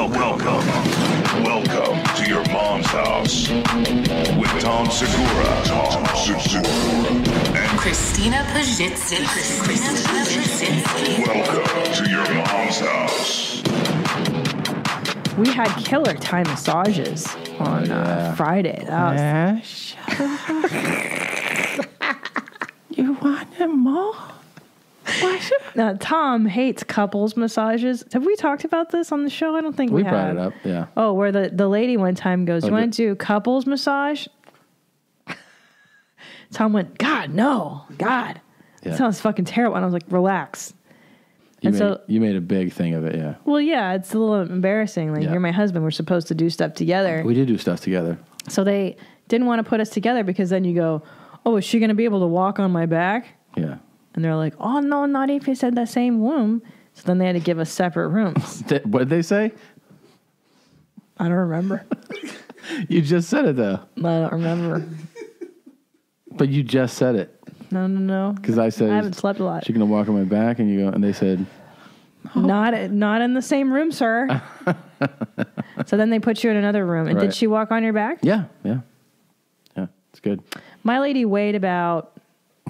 Welcome to your mom's house with Tom Segura. And Christina Pajitsin. welcome to your mom's house. We had killer Thai massages on Friday. That was You want it more? Now, Tom hates couples massages. Have we talked about this on the show? I don't think we We brought have. it up, yeah. Oh, where the lady one time goes, you want to do couples massage? Tom went, God, no. God. Yeah. That sounds fucking terrible. And I was like, relax. You made a big thing of it, yeah. Well, yeah, it's a little embarrassing. Like, Yeah. you're my husband. We're supposed to do stuff together. We did do stuff together. So they didn't want to put us together because then you go, oh, is she going to be able to walk on my back? Yeah. And they're like, oh, no, not if it's in the same room. So then they had to give us separate rooms. What did they say? I don't remember. You just said it, though. I don't remember. But you just said it. No. Because I said, I haven't slept a lot. She's going to walk on my back, and you go, and they said, Not in the same room, sir. So then they put you in another room. And Right. did she walk on your back? yeah, it's good. My lady weighed about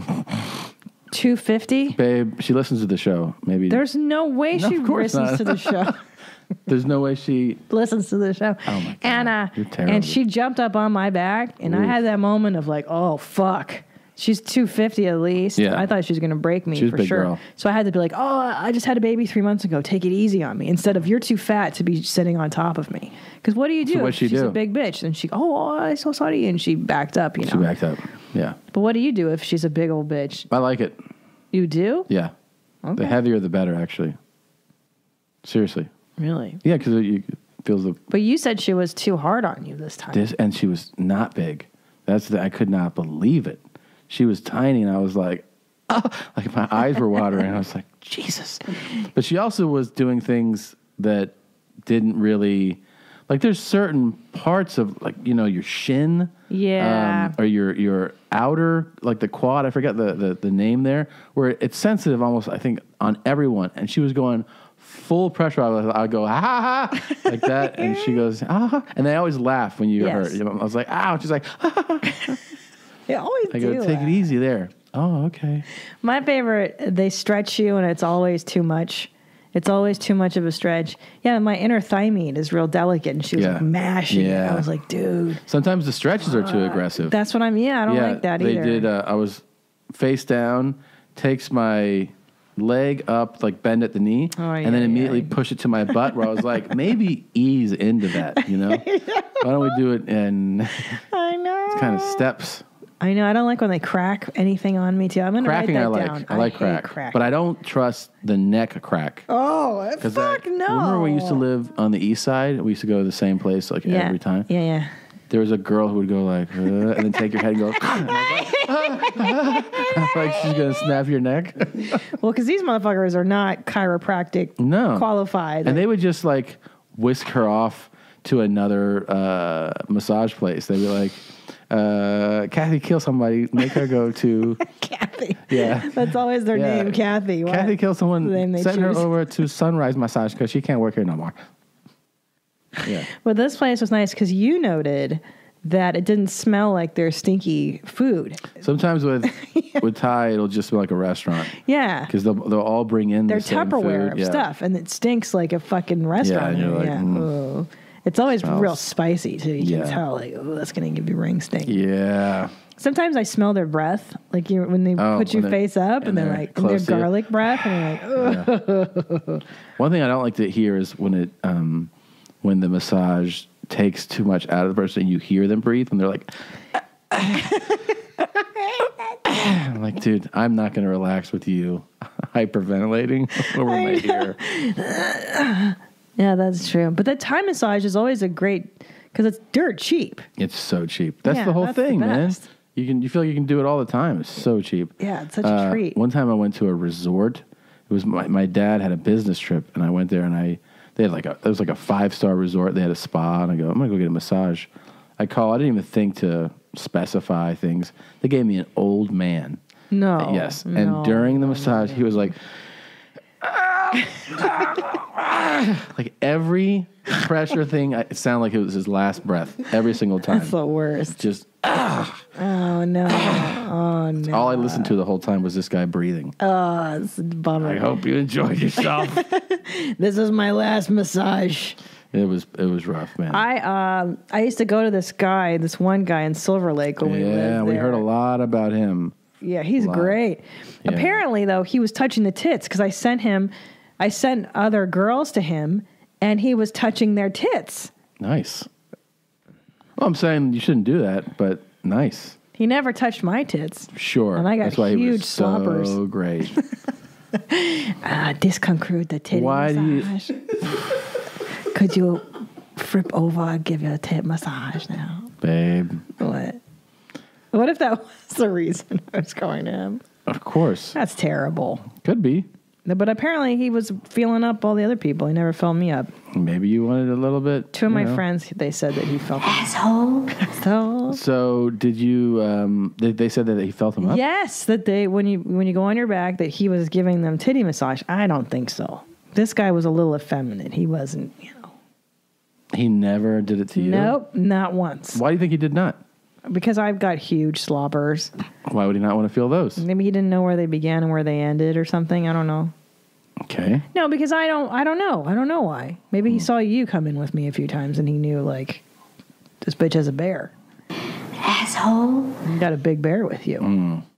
250. Babe, she listens to the show. Maybe There's no way No, she of course listens not. to the show. there's no way she... Listens to the show. Oh, my God. And, You're terrible. and she jumped up on my back, and I had that moment of like, oh, fuck. She's 250 at least. Yeah. I thought she was going to break me She was a for big sure. girl. So I had to be like, oh, I just had a baby 3 months ago. Take it easy on me. Instead of you're too fat to be sitting on top of me. Because what do you do? So if what'd she she's do? a big bitch. Then she, I'm so sorry. And she backed up, you know. She backed up. Yeah. But what do you do if she's a big old bitch? I like it. You do? Yeah. Okay. The heavier, the better, actually. Seriously. Really? Yeah, because it feels the... But you said she was too hard on you this time. And she was not big. I could not believe it. She was tiny, and I was like, oh, like my eyes were watering. I was like, Jesus. But she also was doing things that didn't really, like there's certain parts of like, your shin. Yeah. Or your outer, like the quad, I forget the name there, where it's sensitive almost, I think, on everyone. And she was going full pressure. I go, ha ha, like that. And she goes, ah. And they always laugh when you Yes. hurt. I was like, ow. She's like, ha. They always I do. go, take it easy there. Oh, okay. My favorite, they stretch you and it's always too much. It's always too much of a stretch. Yeah, my inner thigh meat is real delicate and she was like mashing it. Yeah. I was like, dude. Sometimes the stretches are too aggressive. That's what I don't like that either. They did, I was face down, takes my leg up, like bend at the knee, and then immediately push it to my butt where I was like, maybe ease into that, Why don't we do it in I know. kind of steps? I know. I don't like when they crack anything on me too. I'm going to write Cracking that I like. down. I like hate crack. But I don't trust the neck crack. Oh, fuck no. Remember we used to live on the east side? We used to go to the same place like every time. Yeah. There was a girl who would go like, and then take your head and go, and I was like she's going to snap your neck. Well, because these motherfuckers are not chiropractic qualified. And they would just like whisk her off to another massage place. They'd be like, Kathy, kill somebody. Make her go to... Kathy. Yeah. That's always their name, Kathy. What? Kathy, kill someone. The name they Send her choose. over to Sunrise Massage because she can't work here no more. Yeah. Well, this place was nice because you noted that it didn't smell like their stinky food. Sometimes with Thai, it'll just smell like a restaurant. Yeah. Because they'll all bring in Their the same Tupperware food. of stuff, and it stinks like a fucking restaurant. Yeah, and you're like, Oh. It's always Smells. real spicy, too. You Yeah. can tell, like, oh, that's going to give you ring stink. Yeah. Sometimes I smell their breath, like when they put you when face up, and they're like, and their close to you. garlic breath, and you're like, ugh. One thing I don't like to hear is when when the massage takes too much out of the person and you hear them breathe when they're like, I'm like, dude, I'm not going to relax with you hyperventilating over my ear. Yeah, that's true. But the Thai massage is always a great, because it's dirt cheap. It's so cheap. That's Yeah, the whole that's the thing, man. best. You feel like you can do it all the time. It's so cheap. Yeah, it's such a treat. One time I went to a resort. It was my dad had a business trip, and I went there, and they had it was like a 5-star resort. They had a spa, and I go, I'm gonna go get a massage. I didn't even think to specify things. They gave me an old man. No. Yes, and during the massage, he was like, like every pressure thing, it sounded like it was his last breath every single time. That's the worst. Just Oh no! Oh no! all I listened to the whole time was this guy breathing. Oh, it's a bummer. I hope you enjoyed yourself. This is my last massage. It was rough, man. I used to go to this one guy in Silver Lake when we lived there. Yeah, we heard a lot about him. Yeah, he's great. Yeah. Apparently, though, he was touching the tits because I sent other girls to him, and he was touching their tits. Nice. Well, I'm saying you shouldn't do that, but nice. He never touched my tits. Sure. And I got That's why huge he was sloppers. so great. This conclude the titty Why do you- massage. Could you flip over and give you a tit massage now? Babe. What if that was the reason I was going to him? Of course. That's terrible. Could be. But apparently he was feeling up all the other people. He never filled me up. Maybe you wanted a little bit. Two of my friends, they said that he felt asshole. So did you? They said that he felt them up. Yes, that when you go on your back, that he was giving them titty massage. I don't think so. This guy was a little effeminate. He wasn't, He never did it to you. Nope, not once. Why do you think he did not? Because I've got huge slobbers. Why would he not want to feel those? Maybe he didn't know where they began and where they ended or something. I don't know. Okay. No, because I don't know. I don't know why. Maybe he saw you come in with me a few times and he knew, like, this bitch has a bear. Asshole. You got a big bear with you.